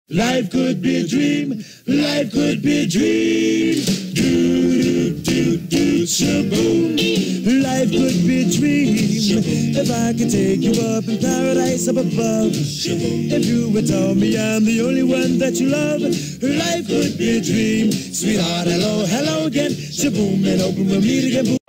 Life could be a dream, life could be a dream. Shaboom. Life could be a dream. If I could take you up in paradise up above. Shaboom. If you would tell me I'm the only one that you love. Life could be a dream. Sweetheart, hello, hello again. Shaboom, and open we'll meet again.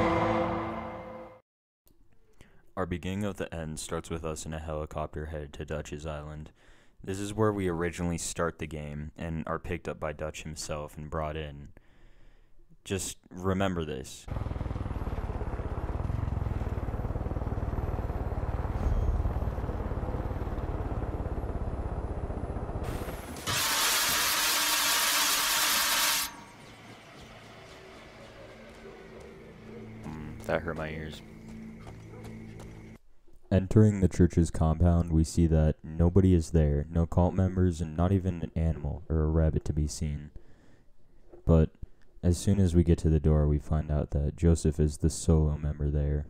Our beginning of the end starts with us in a helicopter headed to Dutch's Island. This is where we originally start the game and are picked up by Dutch himself and brought in. Just remember this. That hurt my ears. Entering the church's compound, we see that nobody is there, no cult members, and not even an animal or a rabbit to be seen. But as soon as we get to the door, we find out that Joseph is the solo member there.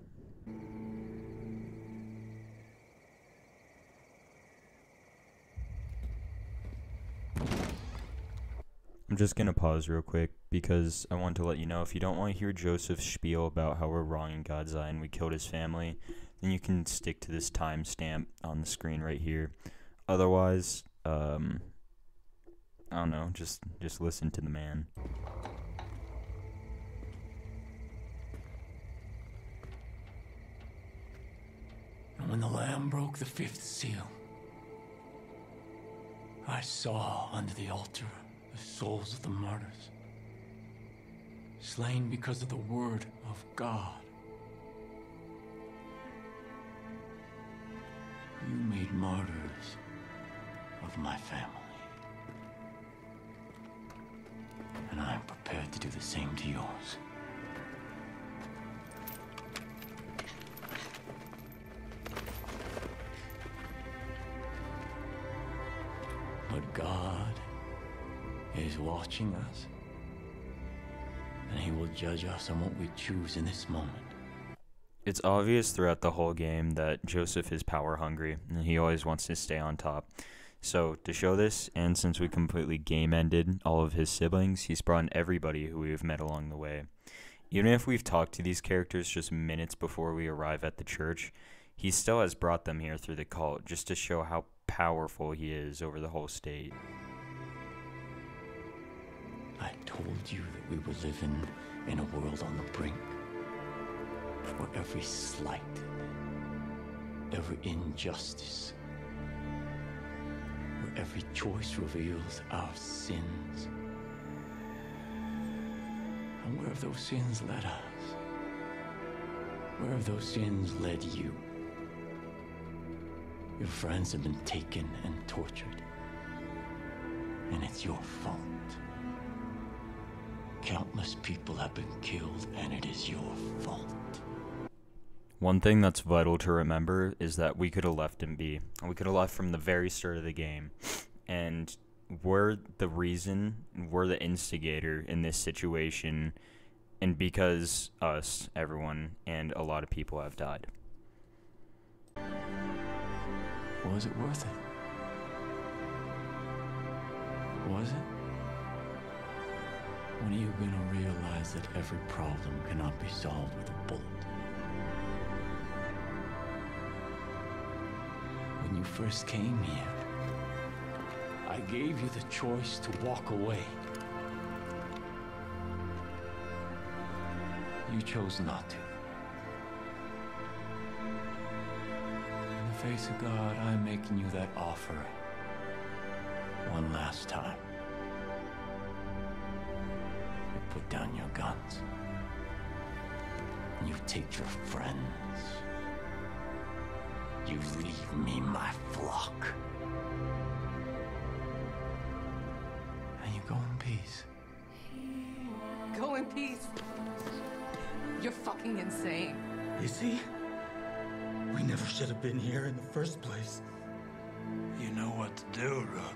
I'm just gonna pause real quick because I want to let you know if you don't want to hear Joseph's spiel about how we're wrong in God's eye and we killed his family, then you can stick to this timestamp on the screen right here. Otherwise, I don't know, just listen to the man. And when the Lamb broke the fifth seal, I saw under the altar the souls of the martyrs, slain because of the word of God. You made martyrs of my family, and I am prepared to do the same to yours. But God is watching us, and he will judge us on what we choose in this moment. It's obvious throughout the whole game that Joseph is power hungry, and he always wants to stay on top. So, to show this, and since we completely game-ended all of his siblings, he's brought in everybody who we've met along the way. Even if we've talked to these characters just minutes before we arrive at the church, he still has brought them here through the cult, just to show how powerful he is over the whole state. I told you that we were living in a world on the brink, where every slight, every injustice, where every choice reveals our sins. And where have those sins led us? Where have those sins led you? Your friends have been taken and tortured, and it's your fault. Countless people have been killed, and it is your fault. One thing that's vital to remember is that we could have left him be. We could have left from the very start of the game. And we're the reason, we're the instigator in this situation. And because us, everyone, and a lot of people have died. Was it worth it? Was it? When are you gonna realize that every problem cannot be solved with a bullet? When you first came here, I gave you the choice to walk away. You chose not to. In the face of God, I'm making you that offer one last time. You put down your guns, and you take your friends. You leave me my flock. And you go in peace. Go in peace. You're fucking insane. You see? We never should have been here in the first place. You know what to do, Rook.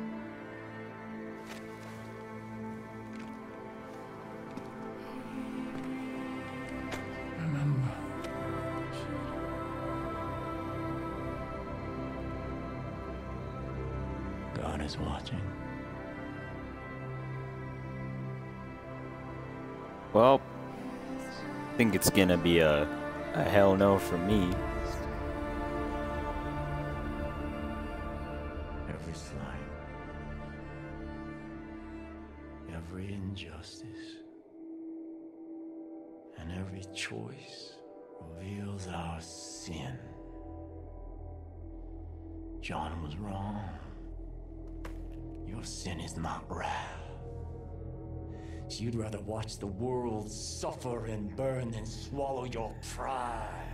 Remember, God is watching. Well, I think it's gonna be a hell no from me. Every slight, every injustice, and every choice reveals our sin. John was wrong. Your sin is not wrath. So you'd rather watch the world suffer and burn than swallow your pride.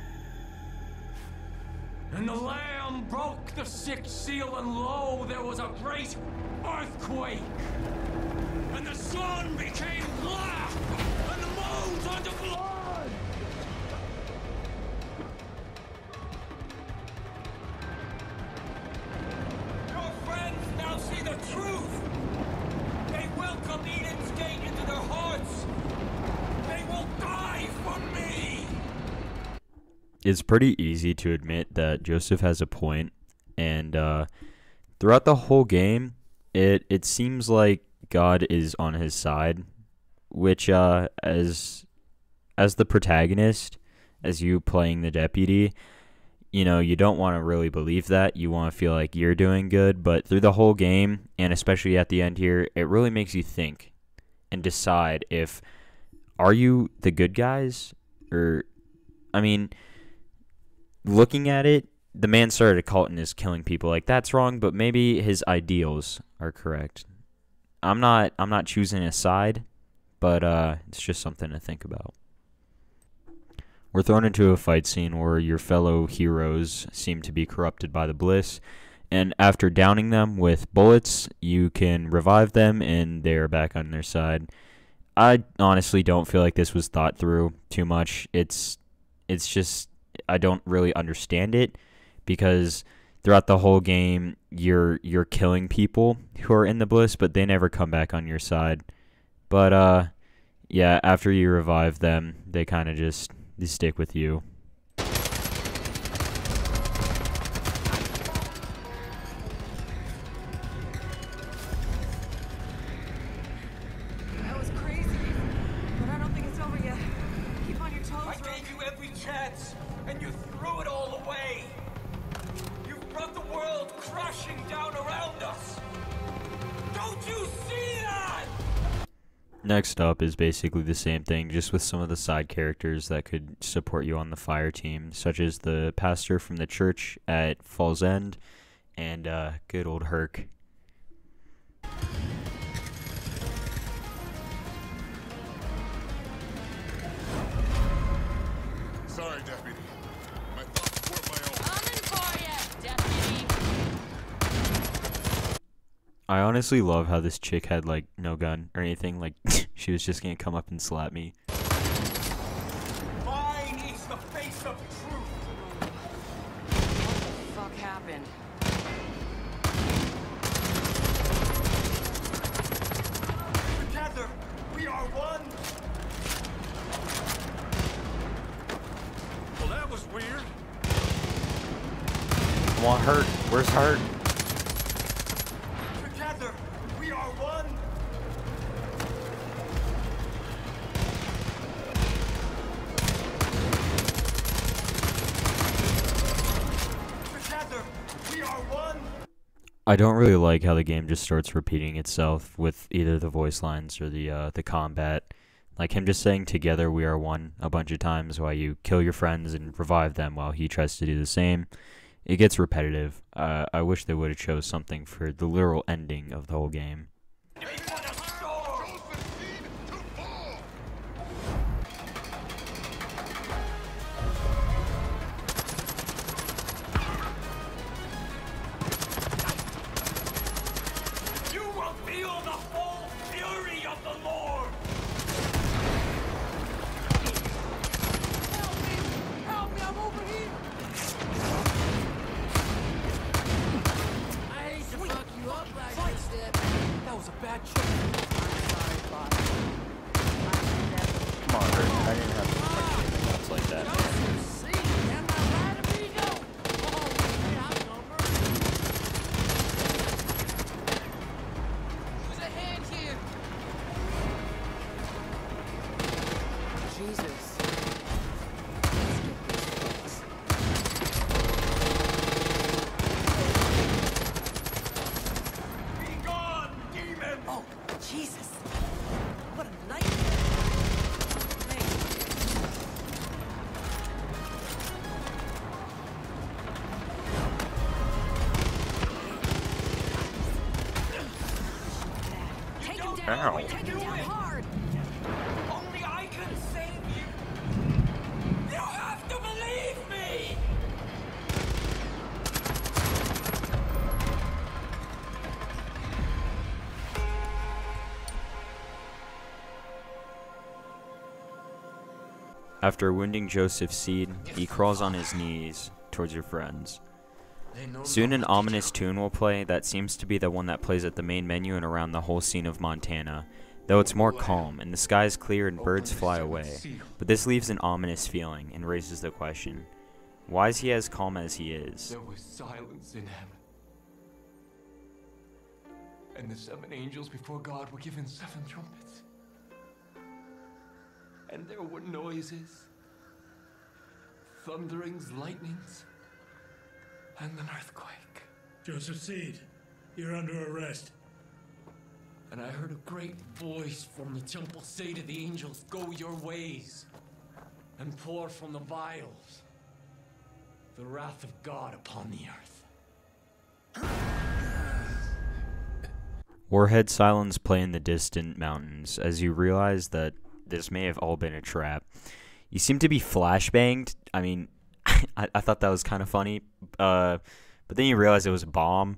And the Lamb broke the sixth seal, and lo, there was a great earthquake. And the sun became black, and the moon turned to blood. Your friends now see the truth. They welcome Eden's gate into their hearts. They will die for me. It's pretty easy to admit that Joseph has a point, and throughout the whole game, it seems like God is on his side, which as the protagonist, as you playing the deputy, you know, you don't want to really believe that. You want to feel like you're doing good, but through the whole game, and especially at the end here, it really makes you think and decide if, are you the good guys? Or, I mean, looking at it, the man started a cult and is killing people. Like, that's wrong, but maybe his ideals are correct. I'm not choosing a side, but it's just something to think about. We're thrown into a fight scene where your fellow heroes seem to be corrupted by the bliss, and after downing them with bullets, you can revive them and they're back on their side. I honestly don't feel like this was thought through too much. It's just, I don't really understand it, because throughout the whole game you're killing people who are in the bliss, but they never come back on your side. But yeah, after you revive them, they kind of just they stick with you. That was crazy, but I don't think it's over yet. Keep on your toes. I gave you every chance, and you threw it all away. You brought the world crashing down around us. Don't you see that? Next up is basically the same thing, just with some of the side characters that could support you on the fire team, such as the pastor from the church at Falls End and good old Herc. Sorry, deputy. My thoughts weren't my own. Coming for ya, deputy. I honestly love how this chick had, like, no gun or anything. Like, she was just gonna come up and slap me. Mine is the face of truth. What the fuck happened? Together, we are one. Well, that was weird. I want Hurt. Where's Hurt? Together, we are one. Together, we are one. I don't really like how the game just starts repeating itself with either the voice lines or the combat. Like him just saying "together we are one" a bunch of times while you kill your friends and revive them while he tries to do the same. It gets repetitive. I wish they would have chose something for the literal ending of the whole game. You will feel the full fury of the Lord. Help me, I'm over here. I hate to fuck you up like this, Deb. That was a bad trick. Sorry, boss. Come on, Hurt. I didn't have to fight you nuts like that. See, am I right, amigo? Oh, yeah, I'm over. Ow. Take it down hard. Only I can save you. You have to believe me. After wounding Joseph Seed, he crawls on his knees towards your friends. Soon an ominous tune will play that seems to be the one that plays at the main menu and around the whole scene of Montana, though it's more calm and the sky is clear and birds fly away. But this leaves an ominous feeling and raises the question, why is he as calm as he is? There was silence in heaven. And the 7 angels before God were given 7 trumpets. And there were noises, thunderings, lightnings, and an earthquake. Joseph Seed, you're under arrest. And I heard a great voice from the temple say to the angels, "Go your ways, and pour from the vials the wrath of God upon the earth." Warhead sirens play in the distant mountains as you realize that this may have all been a trap. You seem to be flashbanged. I mean, I thought that was kind of funny, but then you realize it was a bomb.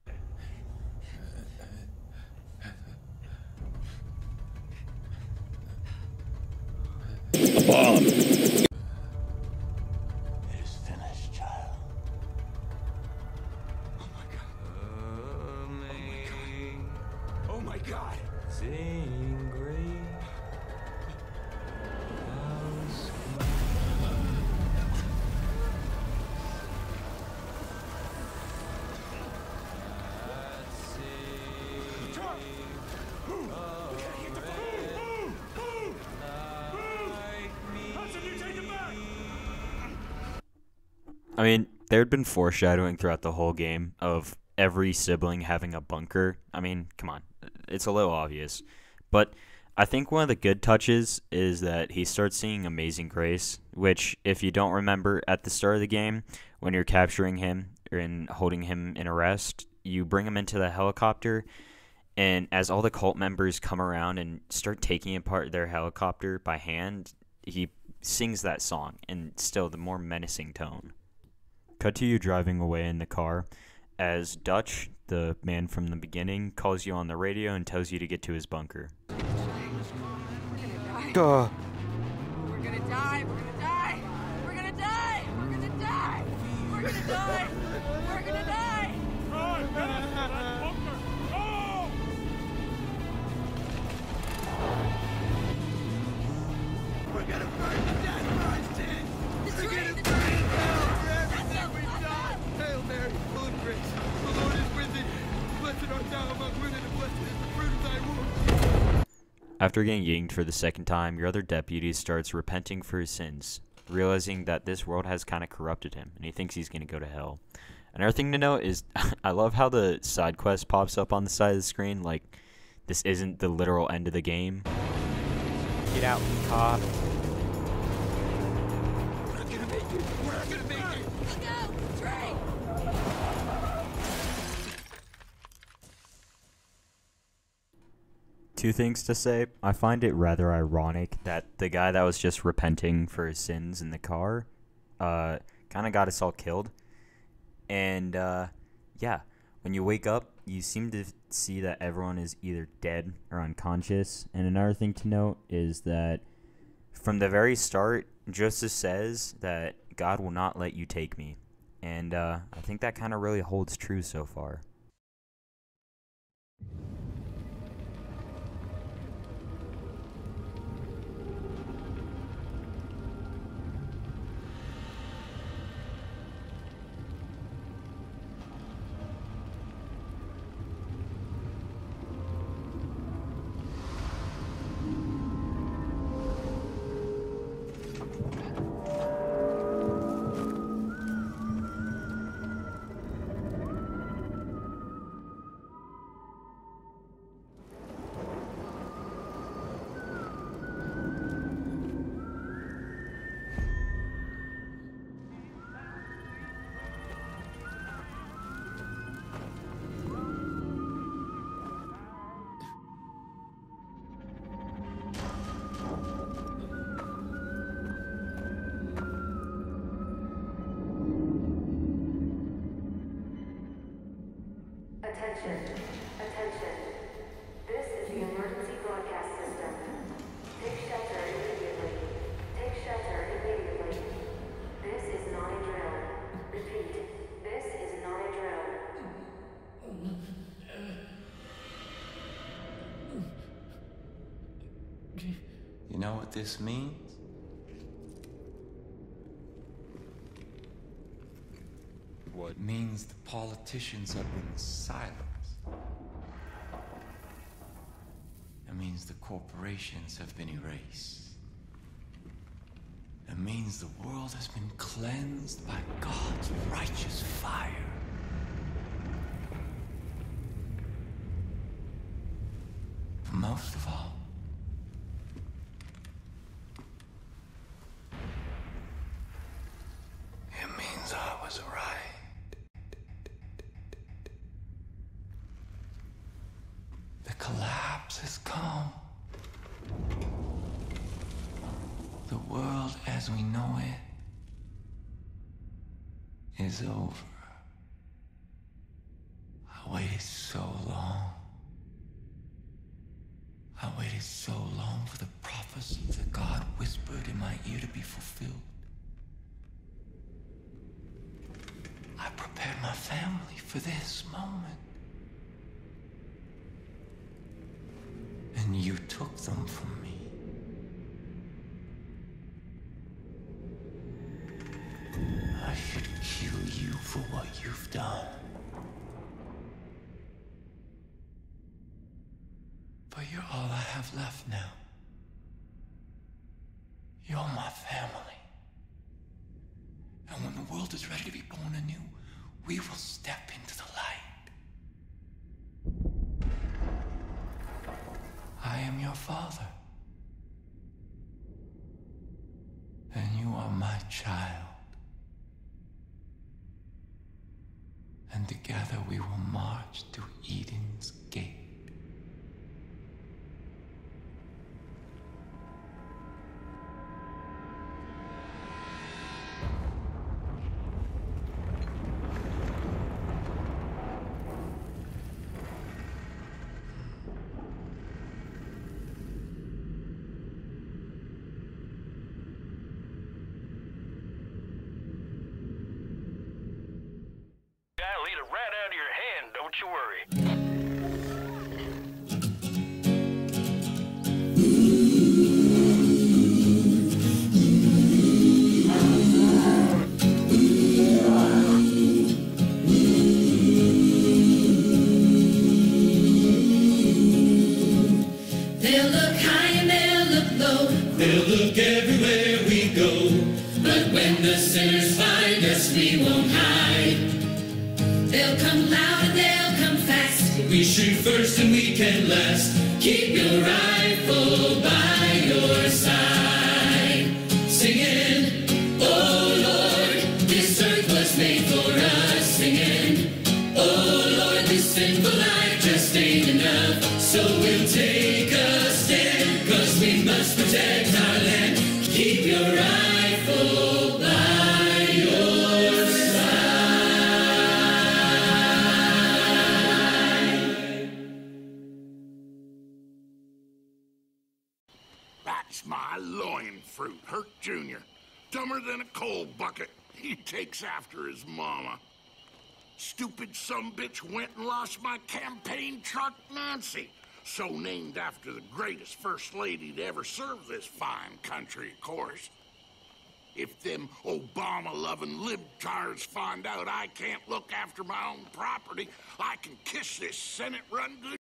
It is finished, child. Oh my God. Oh my God. Sing great. I mean, there had been foreshadowing throughout the whole game of every sibling having a bunker. I mean, come on. It's a little obvious. But I think one of the good touches is that he starts singing Amazing Grace, which, if you don't remember, at the start of the game, when you're capturing him and holding him in arrest, you bring him into the helicopter, and as all the cult members come around and start taking apart their helicopter by hand, he sings that song in still the more menacing tone. Cut to you driving away in the car as Dutch, the man from the beginning, calls you on the radio and tells you to get to his bunker. Duh. We're gonna die. We're gonna die. We're gonna die. We're gonna die. We're gonna die. We're gonna die. We're gonna burn to death for our sins. The train. The Hell train. for everything we've done. Hail Mary, full of grace. The Lord is with thee. Blessed art thou among women, and blessed is the fruit of thy womb. After getting yanked for the second time, your other deputy starts repenting for his sins, realizing that this world has kind of corrupted him, and he thinks he's going to go to hell. Another thing to note is, I love how the side quest pops up on the side of the screen, like, this isn't the literal end of the game. Get out, cop. We're not gonna make it. We're not gonna make it. Look out. Train. Two things to say. I find it rather ironic that the guy that was just repenting for his sins in the car kind of got us all killed. And, yeah, when you wake up, you seem to see that everyone is either dead or unconscious. And another thing to note is that from the very start, Joseph says that God will not let you take me. And I think that kind of really holds true so far. Attention. Attention. This is the emergency broadcast system. Take shelter immediately. Take shelter immediately. This is not a drill. Repeat. This is not a drill. You know what this means? What? It means the politicians have been silenced. It means the corporations have been erased. It means the world has been cleansed by God's righteous fire. But most of all, it means I was right. The collapse has come. The world as we know it is over. I waited so long. I waited so long for the prophecy that God whispered in my ear to be fulfilled. I prepared my family for this moment. And you took them from me. I should kill you for what you've done. But you're all I have left now. You're my family. And when the world is ready to be born anew, we will step into the light. I am your father. And you are my child. And together we will march to Eden's gate. I'll eat a rat out of your hand, don't you worry. They'll look high and they'll look low. They'll look everywhere we go. But when the sinners find us, we won't hide. They'll come loud and they'll come fast. We shoot first and we can last. Keep your rifle by your side. Singing, oh Lord, this earth was made for us. Singing, oh Lord, this sinful life just ain't enough. So we'll take a stand, 'cause we must protect our land. Keep your rifle by your side. That's my loin fruit, Hurt Jr. Dumber than a coal bucket. He takes after his mama. Stupid sumbitch went and lost my campaign truck, Nancy. So named after the greatest first lady to ever serve this fine country, of course. If them Obama-loving libtards find out I can't look after my own property, I can kiss this Senate-run good